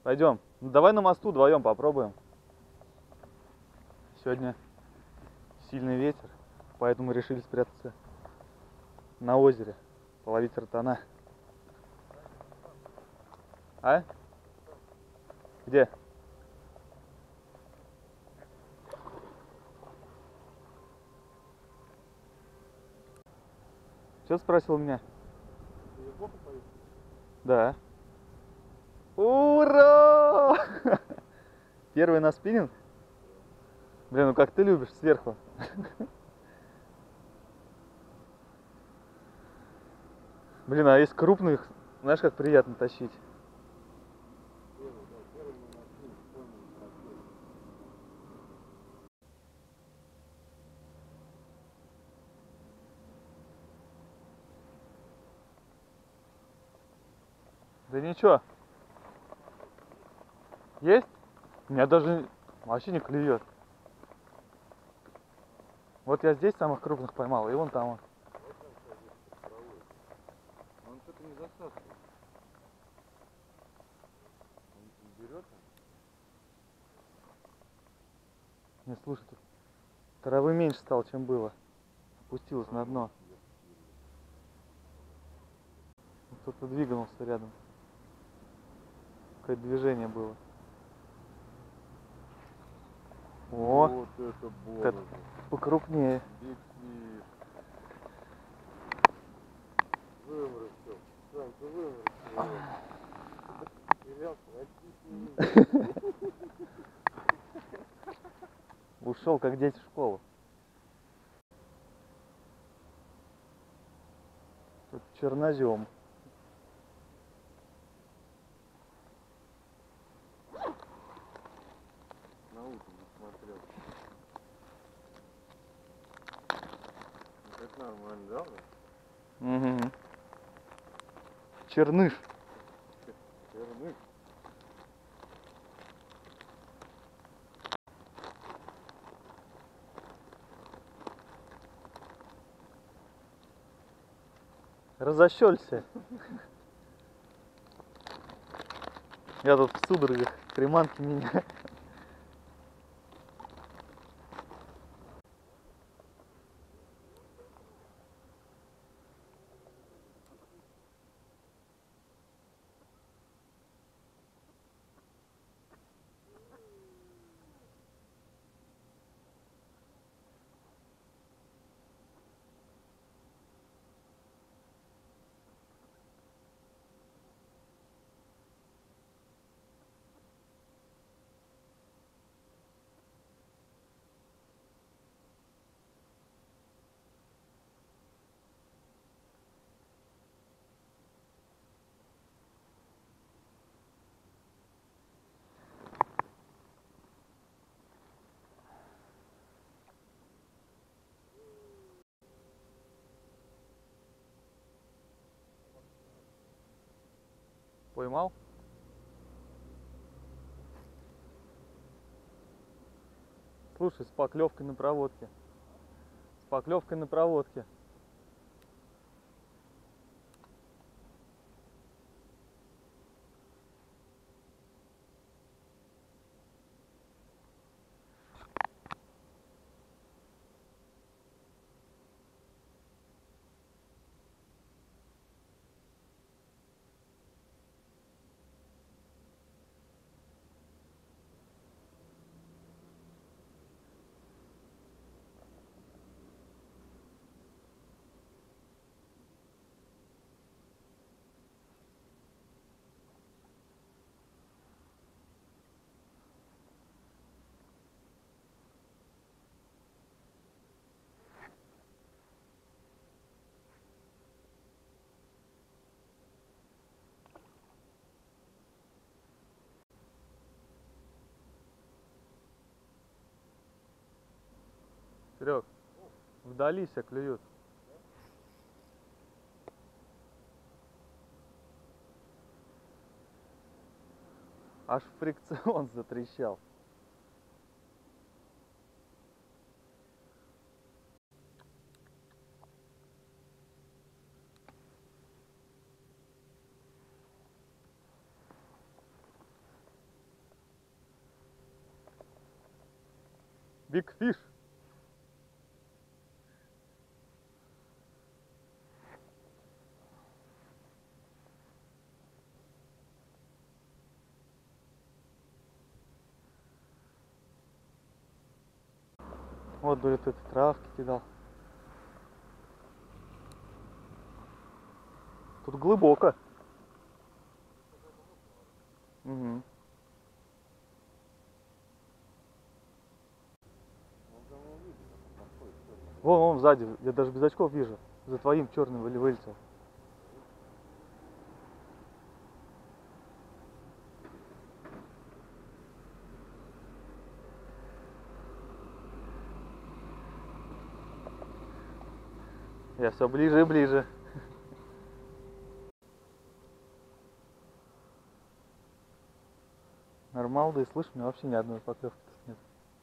Пойдем. Ну, давай на мосту вдвоем попробуем. Сегодня сильный ветер, поэтому решили спрятаться на озере, половить ротана. А? Где? Что спросил меня? Да. Ура! Первый на спиннинг? Блин, ну как ты любишь, сверху. Блин, а есть крупных, знаешь, как приятно тащить. Да ничего. Есть? У меня даже вообще не клюет. Вот я здесь самых крупных поймал, и вон там он. Он что-то не засасывает. Он берет? Не, слушай, тут травы меньше стало, чем было. Опустилось на дно. Кто-то двигался рядом. Какое-то движение было. О, вот это это бонус. покрупнее. Биг фиш. Выморочил. Сам ты выморочил его. Терял, практически. Ушел, как дети в школу. Тут чернозем. На утро не смотрел. Это нормально, да? Угу. Черныш. Черных. Разощелься. Я тут в судорогах, приманки меня. Поймал? Слушай, с поклевкой на проводке. С поклевкой на проводке. Серег, вдали себя клюют. Аж фрикцион затрещал. Big fish. Вот, говорит, эти травки кидал. Тут глубоко. Угу. Вон сзади, я даже без очков вижу. За твоим черным вылетел. Я все ближе и ближе. Нормал, да и слышь, у меня вообще ни одной поклевки нет.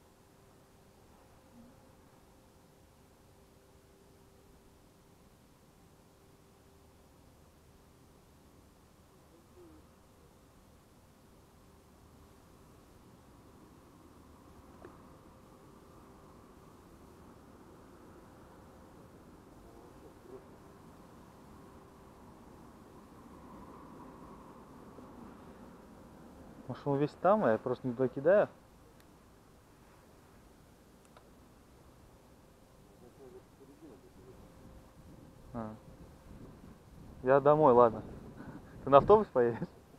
Может, он весь там, а я просто не туда кидаю. А. Я домой, ладно. Ты на автобус поедешь?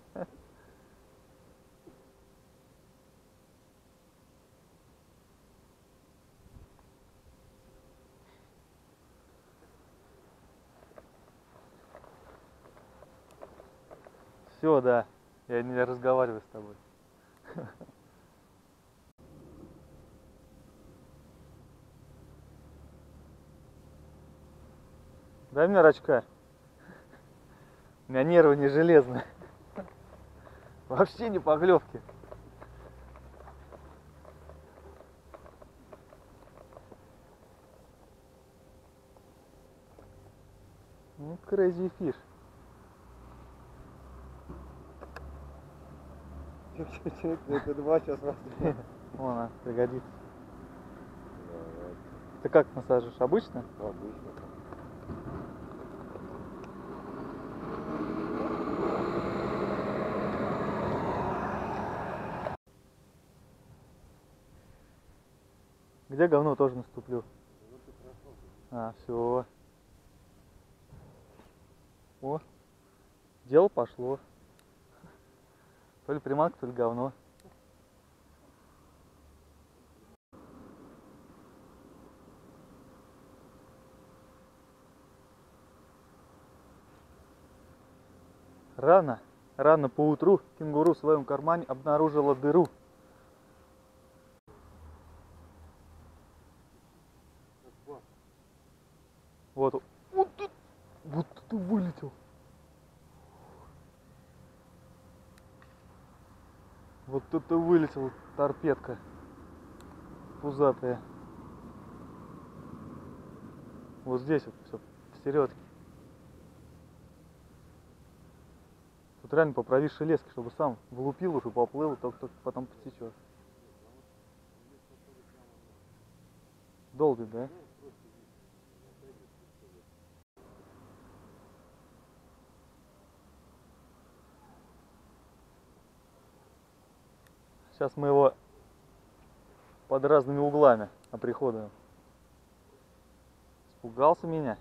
Все, да. Я не разговариваю с тобой. Дай мне рачка. У меня нервы не железные. Вообще не поклевки. Ну, crazy fish. Это два сейчас возьмем. Вон она, пригодится. Ты как насаживаешь? Обычно? Обычно. Где говно тоже наступлю? А, все. О, дело пошло. То ли приманка, то ли говно. Рано поутру кенгуру в своем кармане обнаружила дыру. Вот тут вылетел. Вот это вылетела торпедка пузатая. Вот здесь вот все посередке. Тут реально поправишь лески, чтобы сам влупил уже, поплыл, только потом потечет. Долбит, да? Сейчас мы его под разными углами оприходуем. Испугался меня.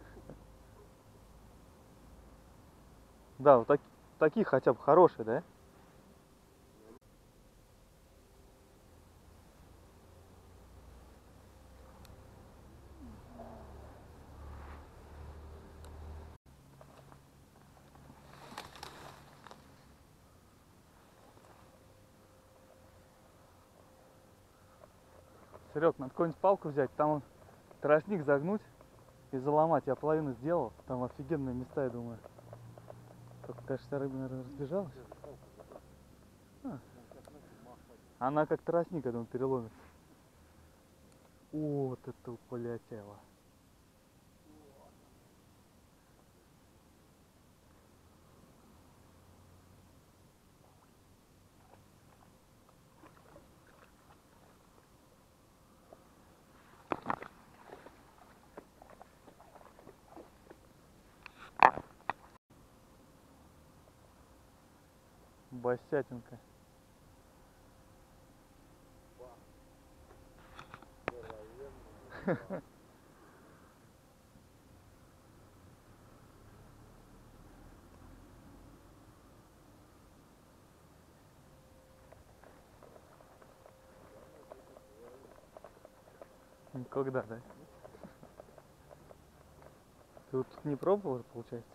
Да, вот такие хотя бы хорошие, да? Серег, надо какую-нибудь палку взять, там он тростник загнуть и заломать. Я половину сделал, там офигенные места, я думаю. Только, конечно, вся рыба, наверное, разбежалась. Она как тростник, я думаю, переломит. Вот это полетело. Босятинка. Никогда, да? Ты вот тут не пробовал, получается?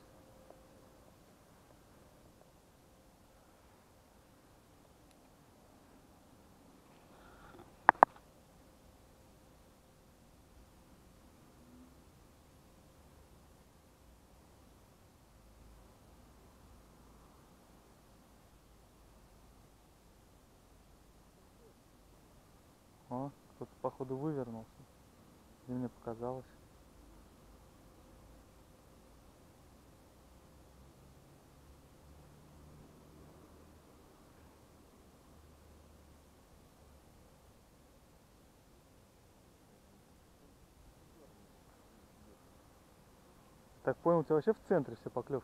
О, кто-то походу вывернулся. Или мне показалось. Так понял, у тебя вообще в центре все поклевки.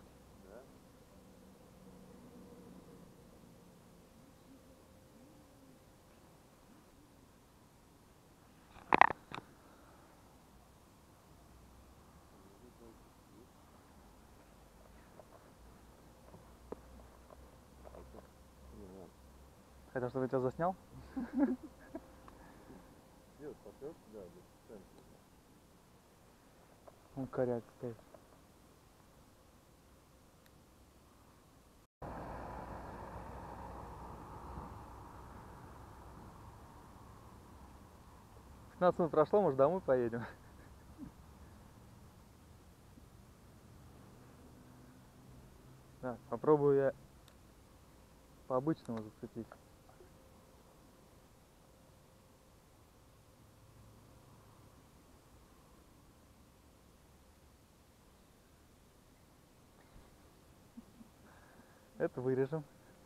Хотел, чтобы я тебя заснял? Идет поклевка, да, в центре. Он коряк стоит. Пятнадцать минут прошло, может домой поедем? Да, попробую я по-обычному зацепить. Это вырежем.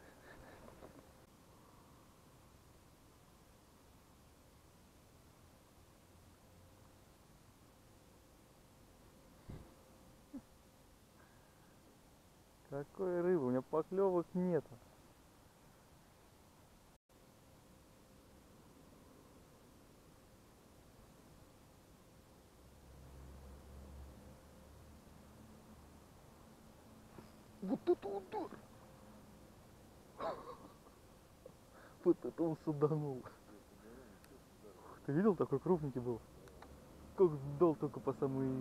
Какой рыбы? У меня поклевок нету. Вот это удар! Вот это он суданул. Ты видел, такой крупненький был? Как сдал только по самый...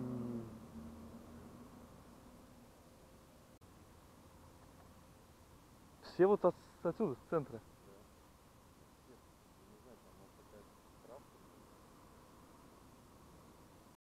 Все вот отсюда, с центра.